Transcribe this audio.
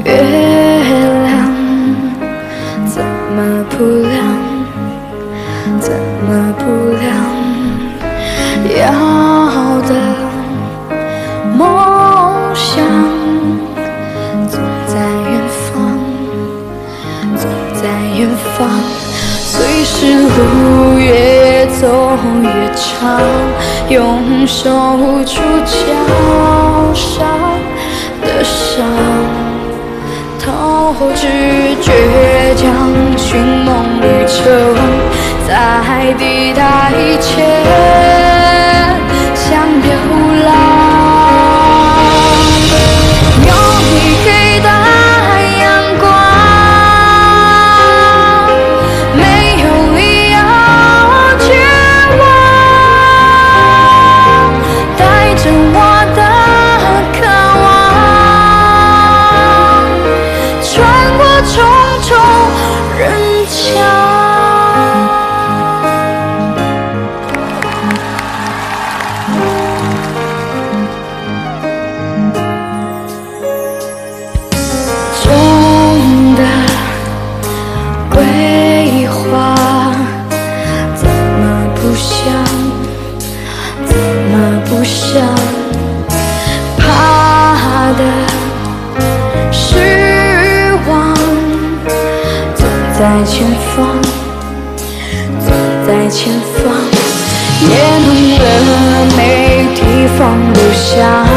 月亮怎么不亮？怎么不亮？要的梦想总在远方，总在远方。随时路越走越长，用手触脚上的伤。 透支倔强寻梦旅程，在抵达以前像流浪。有你给的阳光，没有理由绝望，带着我的渴望。 穿过重重人墙。重的规划，怎么不像？怎么不像？怕的是。 在前方，走在前方，也弄得没地方留下。